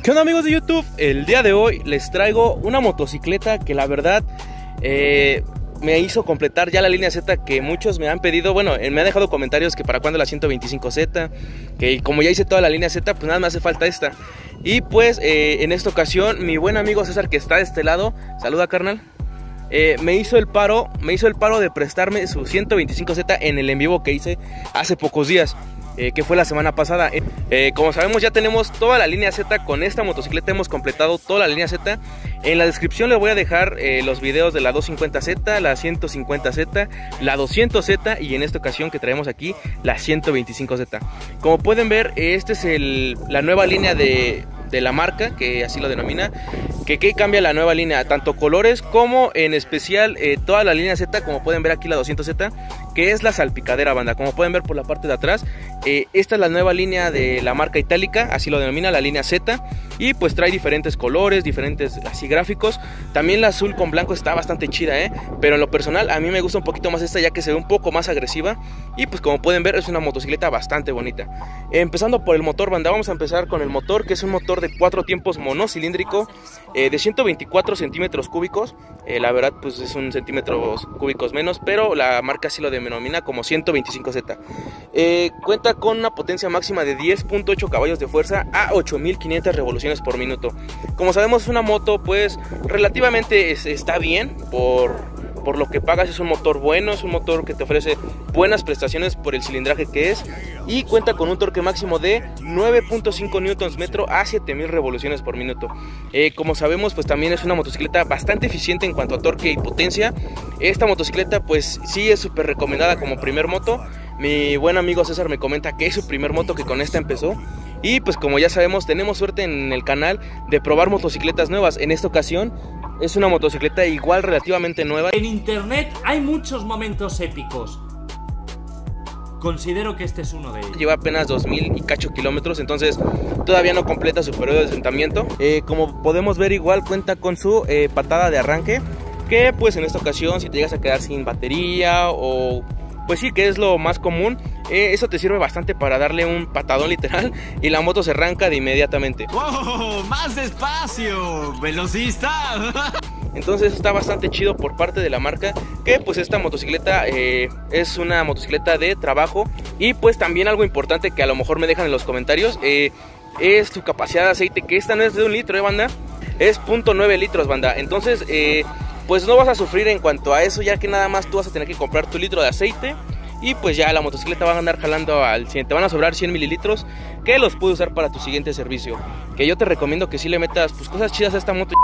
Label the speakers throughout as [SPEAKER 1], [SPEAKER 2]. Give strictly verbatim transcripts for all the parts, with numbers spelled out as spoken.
[SPEAKER 1] ¿Qué onda, amigos de YouTube? El día de hoy les traigo una motocicleta que la verdad eh, me hizo completar ya la línea Z que muchos me han pedido. Bueno, me han dejado comentarios que para cuándo la ciento veinticinco Z, que como ya hice toda la línea Z, pues nada me hace falta esta. Y pues eh, en esta ocasión mi buen amigo César, que está de este lado, saluda, carnal, eh, me hizo el paro, me hizo el paro de prestarme su ciento veinticinco Z en el en vivo que hice hace pocos días. Eh, que fue la semana pasada. eh, Como sabemos, ya tenemos toda la línea Z. Con esta motocicleta hemos completado toda la línea Z. En la descripción les voy a dejar eh, los videos de la doscientos cincuenta Z, la ciento cincuenta Z, la doscientos Z y en esta ocasión que traemos aquí la ciento veinticinco Z. Como pueden ver, esta es el, la nueva línea de, de la marca, que así lo denomina. Que, que cambia la nueva línea, tanto colores como en especial eh, toda la línea Z. Como pueden ver aquí la doscientos Z, que es la salpicadera, banda. Como pueden ver por la parte de atrás, eh, esta es la nueva línea de la marca itálica, así lo denomina, la línea Z. Y pues trae diferentes colores, diferentes así gráficos. También la azul con blanco está bastante chida, eh pero en lo personal a mí me gusta un poquito más esta, ya que se ve un poco más agresiva. Y pues como pueden ver es una motocicleta bastante bonita. eh, Empezando por el motor, banda, vamos a empezar con el motor, que es un motor de cuatro tiempos monocilíndrico, eh, de ciento veinticuatro centímetros cúbicos. eh, La verdad pues es un centímetros cúbicos menos, pero la marca sí lo denomina como ciento veinticinco Z. eh, Cuenta con una potencia máxima de diez punto ocho caballos de fuerza a ocho mil quinientas revoluciones por minuto. Como sabemos, es una moto pues relativamente es, está bien por... por lo que pagas. Es un motor bueno, es un motor que te ofrece buenas prestaciones por el cilindraje que es, y cuenta con un torque máximo de nueve punto cinco newtons metro a siete mil revoluciones por minuto. Eh, como sabemos, pues también es una motocicleta bastante eficiente en cuanto a torque y potencia. Esta motocicleta pues sí es súper recomendada como primer moto. Mi buen amigo César me comenta que es su primer moto, que con esta empezó. Y pues como ya sabemos, tenemos suerte en el canal de probar motocicletas nuevas. En esta ocasión es una motocicleta igual relativamente nueva.
[SPEAKER 2] En internet hay muchos momentos épicos. Considero que este es uno de ellos.
[SPEAKER 1] Lleva apenas dos mil y cacho kilómetros, entonces todavía no completa su periodo de asentamiento. Eh, como podemos ver, igual cuenta con su eh, patada de arranque, que pues en esta ocasión, si te llegas a quedar sin batería o... pues sí, que es lo más común, eh, eso te sirve bastante para darle un patadón literal y la moto se arranca de inmediatamente.
[SPEAKER 3] ¡Wow! ¡Más despacio! ¡Velocista!
[SPEAKER 1] Entonces está bastante chido por parte de la marca, que pues esta motocicleta eh, es una motocicleta de trabajo. Y pues también algo importante que a lo mejor me dejan en los comentarios, eh, es su capacidad de aceite, que esta no es de un litro, eh, banda, es punto nueve litros, banda. Entonces eh, pues no vas a sufrir en cuanto a eso, ya que nada más tú vas a tener que comprar tu litro de aceite. Y pues ya la motocicleta va a andar jalando al cien, te van a sobrar cien mililitros, que los puedes usar para tu siguiente servicio. Que yo te recomiendo que si le metas pues cosas chidas a esta moto.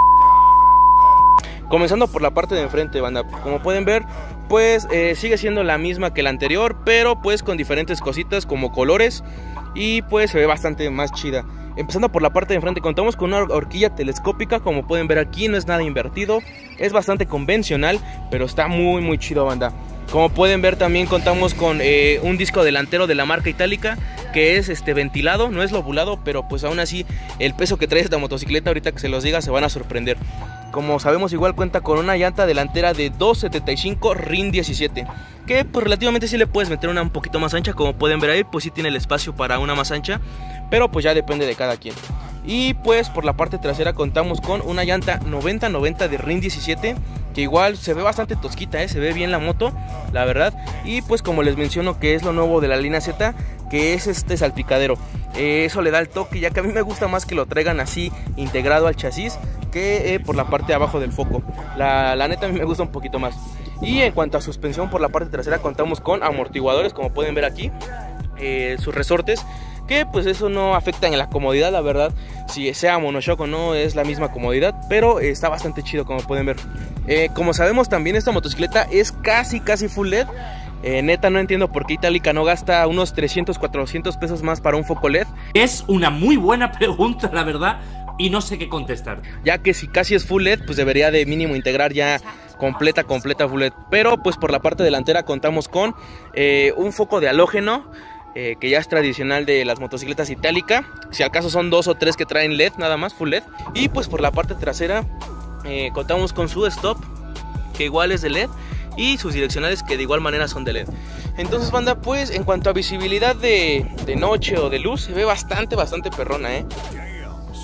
[SPEAKER 1] Comenzando por la parte de enfrente, banda, como pueden ver, pues eh, sigue siendo la misma que la anterior, pero pues con diferentes cositas como colores, y pues se ve bastante más chida. Empezando por la parte de enfrente, contamos con una horquilla telescópica, como pueden ver aquí, no es nada invertido, es bastante convencional, pero está muy muy chido, banda. Como pueden ver, también contamos con eh, un disco delantero de la marca itálica, que es este ventilado, no es lobulado, pero pues aún así el peso que trae esta motocicleta, ahorita que se los diga, se van a sorprender. Como sabemos, igual cuenta con una llanta delantera de dos setenta y cinco R I N diecisiete, que pues relativamente sí le puedes meter una un poquito más ancha. Como pueden ver ahí, pues sí tiene el espacio para una más ancha, pero pues ya depende de cada quien. Y pues por la parte trasera contamos con una llanta noventa noventa de R I N diecisiete, que igual se ve bastante tosquita, ¿eh? Se ve bien la moto, la verdad. Y pues como les menciono, que es lo nuevo de la línea Z, que es este salpicadero. eh, Eso le da el toque, ya que a mí me gusta más que lo traigan así integrado al chasis, que eh, por la parte de abajo del foco. La, la neta a mí me gusta un poquito más. Y en cuanto a suspensión, por la parte trasera contamos con amortiguadores, como pueden ver aquí, eh, sus resortes, que pues eso no afecta en la comodidad, la verdad. Si sea monoshock o no, es la misma comodidad, pero eh, está bastante chido, como pueden ver. eh, Como sabemos, también esta motocicleta es casi casi full L E D. Eh, neta no entiendo por qué Itálica no gasta unos trescientos, cuatrocientos pesos más para un foco L E D.
[SPEAKER 2] Es una muy buena pregunta, la verdad, y no sé qué contestar.
[SPEAKER 1] Ya que si casi es full L E D, pues debería de mínimo integrar ya completa, completa full L E D. Pero pues por la parte delantera contamos con eh, un foco de halógeno, eh, que ya es tradicional de las motocicletas Itálica. Si al caso son dos o tres que traen L E D, nada más, full L E D. Y pues por la parte trasera eh, contamos con su stop, que igual es de L E D, y sus direccionales, que de igual manera son de L E D. Entonces, banda, pues en cuanto a visibilidad de, de noche o de luz, se ve bastante, bastante perrona, ¿eh?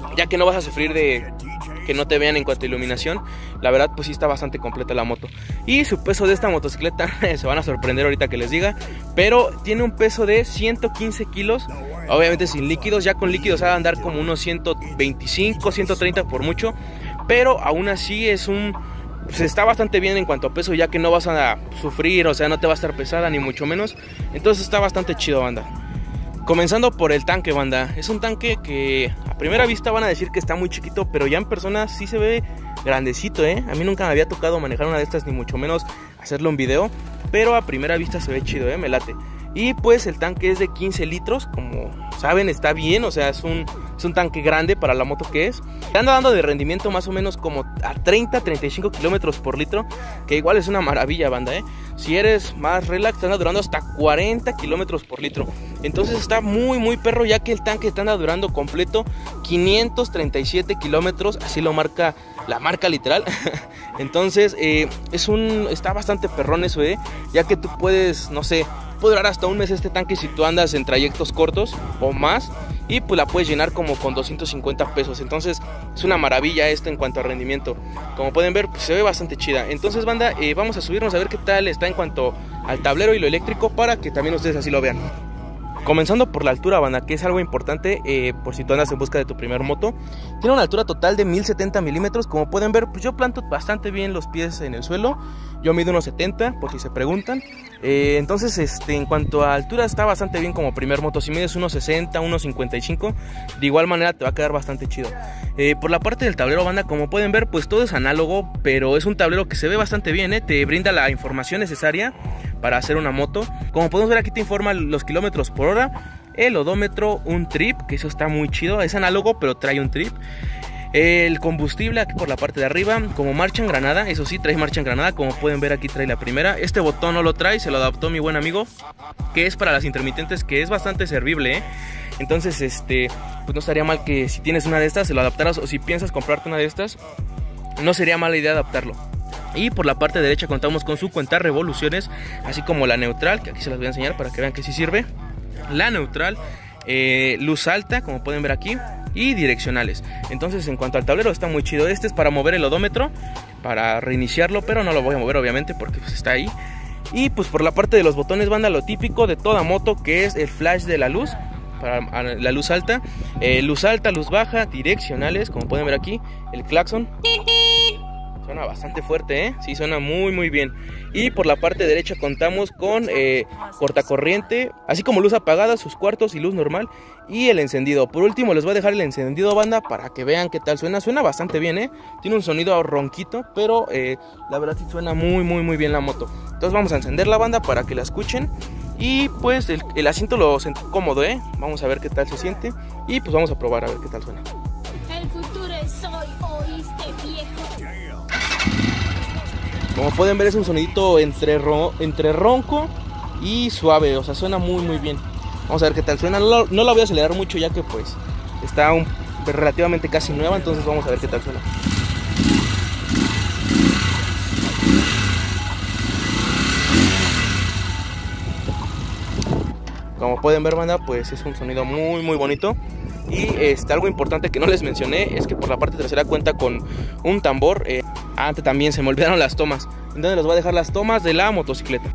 [SPEAKER 1] ya que no vas a sufrir de que no te vean en cuanto a iluminación. La verdad pues sí está bastante completa la moto. Y su peso de esta motocicleta se van a sorprender ahorita que les diga, pero tiene un peso de ciento quince kilos, obviamente sin líquidos. Ya con líquidos va a andar como unos ciento veinticinco, ciento treinta por mucho, pero aún así es un... pues está bastante bien en cuanto a peso, ya que no vas a sufrir, o sea, no te va a estar pesada ni mucho menos. Entonces está bastante chido, banda. Comenzando por el tanque, banda. Es un tanque que a primera vista van a decir que está muy chiquito, pero ya en persona sí se ve grandecito, ¿eh? A mí nunca me había tocado manejar una de estas, ni mucho menos hacerlo en video, pero a primera vista se ve chido, ¿eh? Me late. Y pues el tanque es de quince litros, como saben está bien, o sea es un, es un tanque grande para la moto que es. Te anda dando de rendimiento más o menos como a treinta, treinta y cinco kilómetros por litro, que igual es una maravilla, banda, ¿eh? Si eres más relax te anda durando hasta cuarenta kilómetros por litro. Entonces está muy muy perro, ya que el tanque te anda durando completo quinientos treinta y siete kilómetros, así lo marca la marca literal. Entonces eh, es un, está bastante perrón eso, ¿eh? Ya que tú puedes, no sé, puede durar hasta un mes este tanque si tú andas en trayectos cortos o más, y pues la puedes llenar como con doscientos cincuenta pesos. Entonces es una maravilla esto en cuanto a rendimiento. Como pueden ver pues, se ve bastante chida. Entonces, banda, eh, vamos a subirnos a ver qué tal está en cuanto al tablero y lo eléctrico, para que también ustedes así lo vean. Comenzando por la altura, banda, que es algo importante eh, por si tú andas en busca de tu primer moto. Tiene una altura total de mil setenta milímetros. Como pueden ver, pues yo planto bastante bien los pies en el suelo. Yo mido unos setenta, por si se preguntan. eh, Entonces, este, en cuanto a altura está bastante bien como primer moto. Si mides unos sesenta, unos cincuenta y cinco, de igual manera te va a quedar bastante chido. eh, Por la parte del tablero, banda, como pueden ver, pues todo es análogo, pero es un tablero que se ve bastante bien, ¿eh? Te brinda la información necesaria para hacer una moto. Como podemos ver, aquí te informa los kilómetros por hora, el odómetro, un trip, que eso está muy chido. Es análogo pero trae un trip. El combustible aquí por la parte de arriba, como marcha en granada, eso sí, trae marcha en granada. Como pueden ver, aquí trae la primera. Este botón no lo trae, se lo adaptó mi buen amigo, que es para las intermitentes, que es bastante servible, ¿eh? Entonces, este, pues no estaría mal que si tienes una de estas se lo adaptaras, o si piensas comprarte una de estas, no sería mala idea adaptarlo. Y por la parte derecha contamos con su cuenta revoluciones, así como la neutral, que aquí se las voy a enseñar para que vean que sí sirve. La neutral, eh, luz alta, como pueden ver aquí, y direccionales. Entonces, en cuanto al tablero, está muy chido. Este es para mover el odómetro, para reiniciarlo, pero no lo voy a mover obviamente porque pues, está ahí. Y pues por la parte de los botones, banda, lo típico de toda moto, que es el flash de la luz, para la luz alta, eh, luz alta, luz baja, direccionales, como pueden ver aquí, el claxon. Suena bastante fuerte, ¿eh? Sí, suena muy muy bien. Y por la parte derecha contamos con eh, cortacorriente, así como luz apagada, sus cuartos y luz normal, y el encendido. Por último les voy a dejar el encendido, banda, para que vean qué tal suena. Suena bastante bien, ¿eh? Tiene un sonido ronquito, pero eh, la verdad sí suena muy muy muy bien la moto. Entonces vamos a encender la, banda, para que la escuchen. Y pues el, el asiento lo sentí cómodo, ¿eh? Vamos a ver qué tal se siente. Y pues vamos a probar a ver qué tal suena.
[SPEAKER 4] El futuro es hoy, ¿oíste, viejo?
[SPEAKER 1] Como pueden ver, es un sonidito entre, ro entre ronco y suave, o sea, suena muy muy bien. Vamos a ver qué tal suena. No, lo, no la voy a acelerar mucho, ya que pues está un, relativamente casi nueva. Entonces vamos a ver qué tal suena. Como pueden ver, banda, pues es un sonido muy muy bonito. Y este, algo importante que no les mencioné es que por la parte trasera cuenta con un tambor. eh, Antes también se me olvidaron las tomas, entonces les voy a dejar las tomas de la motocicleta.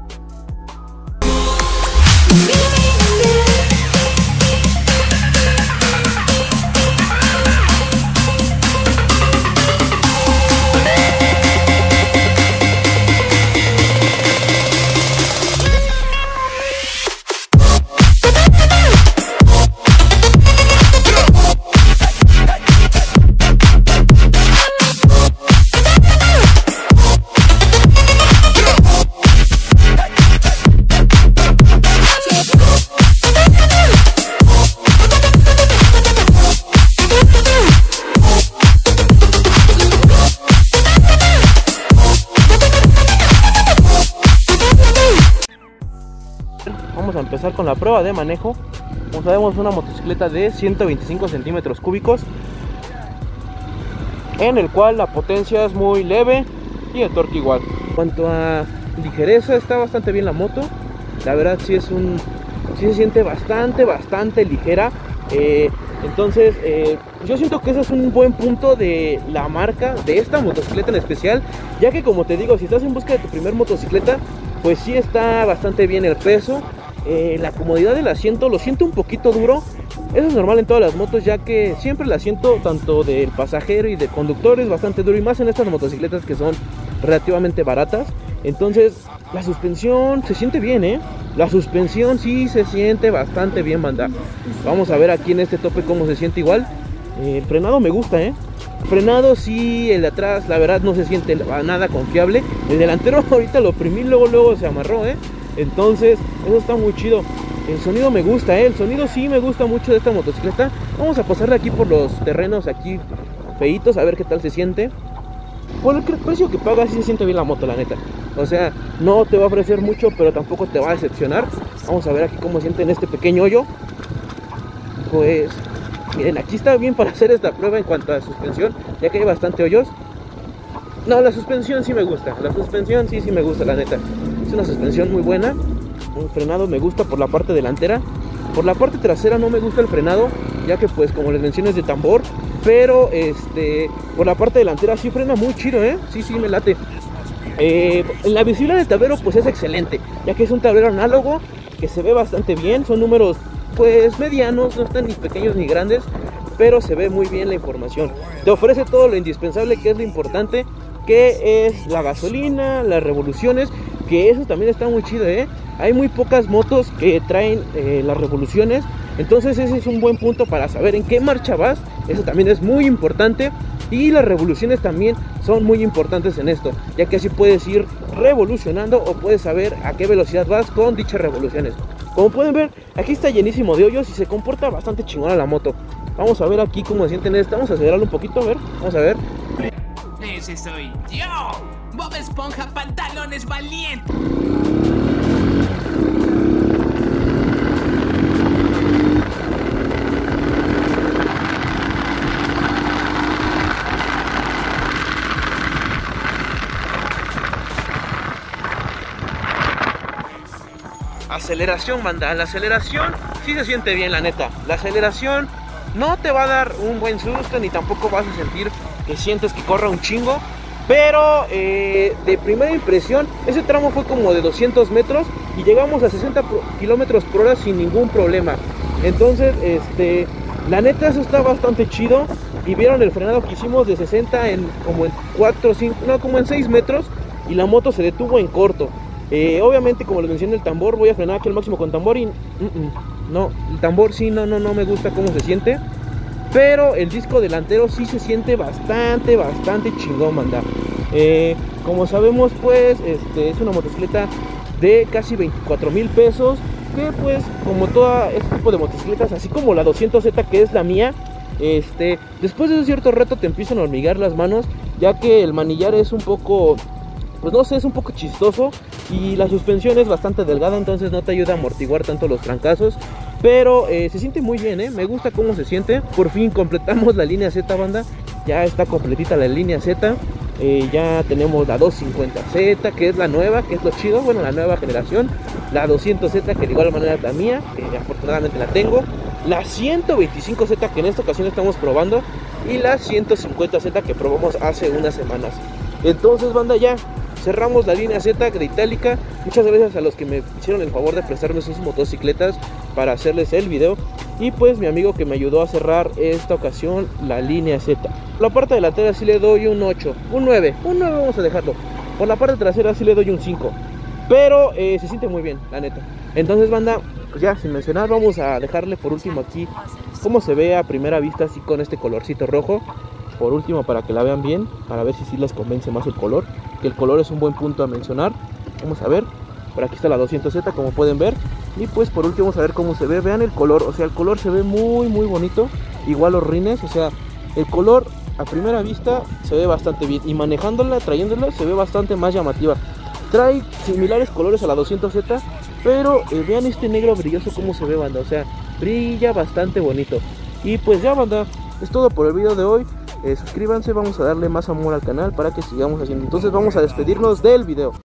[SPEAKER 1] Vamos a empezar con la prueba de manejo. Como sabemos, una motocicleta de ciento veinticinco centímetros cúbicos, en el cual la potencia es muy leve y el torque igual. En cuanto a ligereza, está bastante bien la moto. La verdad sí es un, sí se siente bastante, bastante ligera. Eh, Entonces eh, yo siento que ese es un buen punto de la marca de esta motocicleta en especial, ya que como te digo, si estás en busca de tu primer motocicleta, pues sí está bastante bien el peso. Eh, la comodidad del asiento lo siento un poquito duro. Eso es normal en todas las motos, ya que siempre el asiento tanto del pasajero y del conductor es bastante duro, y más en estas motocicletas que son relativamente baratas. Entonces la suspensión se siente bien, ¿eh? La suspensión sí se siente bastante bien, banda. Vamos a ver aquí en este tope cómo se siente igual. Eh, el frenado me gusta, ¿eh? El frenado sí, el de atrás la verdad no se siente nada confiable. El delantero ahorita lo oprimí, luego luego se amarró, ¿eh? Entonces eso está muy chido. El sonido me gusta, ¿eh? El sonido sí me gusta mucho de esta motocicleta. Vamos a pasarle aquí por los terrenos aquí feitos, a ver qué tal se siente. Por el precio que paga sí se siente bien la moto, la neta. O sea, no te va a ofrecer mucho, pero tampoco te va a decepcionar. Vamos a ver aquí cómo se siente en este pequeño hoyo. Pues, miren, aquí está bien para hacer esta prueba en cuanto a suspensión, ya que hay bastante hoyos. No, la suspensión sí me gusta. La suspensión sí, sí me gusta, la neta. Es una suspensión muy buena. Un frenado me gusta por la parte delantera. Por la parte trasera no me gusta el frenado, ya que pues como les mencioné es de tambor. Pero este por la parte delantera sí frena muy chido, ¿eh? Sí, sí, me late. Eh, la visibilidad del tablero pues es excelente, ya que es un tablero análogo que se ve bastante bien. Son números pues medianos, no están ni pequeños ni grandes, pero se ve muy bien la información. Te ofrece todo lo indispensable, que es lo importante, que es la gasolina, las revoluciones, que eso también está muy chido, ¿eh? Hay muy pocas motos que traen eh, las revoluciones, entonces ese es un buen punto para saber en qué marcha vas. Eso también es muy importante, y las revoluciones también son muy importantes en esto, ya que así puedes ir revolucionando o puedes saber a qué velocidad vas con dichas revoluciones. Como pueden ver, aquí está llenísimo de hoyos y se comporta bastante chingona la moto. Vamos a ver aquí cómo se sienten esta. Vamos a acelerarlo un poquito, a ver, vamos a ver.
[SPEAKER 3] Ese soy yo, Bob Esponja Pantalones Valientes.
[SPEAKER 1] Aceleración, banda. La aceleración sí se siente bien, la neta. La aceleración no te va a dar un buen susto, ni tampoco vas a sentir que sientes que corra un chingo. Pero eh, de primera impresión, ese tramo fue como de doscientos metros y llegamos a sesenta kilómetros por hora sin ningún problema. Entonces, este, la neta eso está bastante chido. Y vieron el frenado que hicimos de sesenta en como en cuatro, cinco, no, como en seis metros. Y la moto se detuvo en corto. Eh, obviamente, como les mencioné, el tambor, voy a frenar aquí al máximo con tambor y... Mm -mm, no, el tambor sí, no, no, no me gusta cómo se siente. Pero el disco delantero sí se siente bastante, bastante chingón, banda. Eh, como sabemos, pues, este es una motocicleta de casi veinticuatro mil pesos. Que pues, como todo este tipo de motocicletas, así como la doscientos Z, que es la mía, este, después de un cierto rato te empiezan a hormiguear las manos, ya que el manillar es un poco... pues no sé, es un poco chistoso y la suspensión es bastante delgada, entonces no te ayuda a amortiguar tanto los trancazos. Pero eh, se siente muy bien, ¿eh? Me gusta cómo se siente. Por fin completamos la línea Z, banda. Ya está completita la línea Z. eh, Ya tenemos la doscientos cincuenta Z, que es la nueva, que es lo chido, bueno, la nueva generación. La doscientos Z, que de igual manera es la mía, que afortunadamente la tengo. La ciento veinticinco Z, que en esta ocasión estamos probando. Y la ciento cincuenta Z, que probamos hace unas semanas. Entonces, banda, ya cerramos la línea Z de Itálica. Muchas gracias a los que me hicieron el favor de prestarme sus motocicletas para hacerles el video. Y pues mi amigo que me ayudó a cerrar esta ocasión la línea Z. La parte delantera sí le doy un ocho, un nueve, un nueve vamos a dejarlo. Por la parte trasera sí le doy un cinco. Pero eh, se siente muy bien, la neta. Entonces, banda, pues ya sin mencionar, vamos a dejarle por último aquí cómo se ve a primera vista así con este colorcito rojo. Por último, para que la vean bien, para ver si sí les convence más el color, que el color es un buen punto a mencionar. Vamos a ver, por aquí está la doscientos Z, como pueden ver. Y pues por último vamos a ver cómo se ve. Vean el color, o sea, el color se ve muy muy bonito. Igual los rines, o sea, el color a primera vista se ve bastante bien. Y manejándola, trayéndola, se ve bastante más llamativa. Trae similares colores a la doscientos Z, pero eh, vean este negro brilloso cómo se ve, banda. O sea, brilla bastante bonito. Y pues ya, banda, es todo por el video de hoy. Eh, suscríbanse, vamos a darle más amor al canal para que sigamos haciendo. Entonces vamos a despedirnos del video.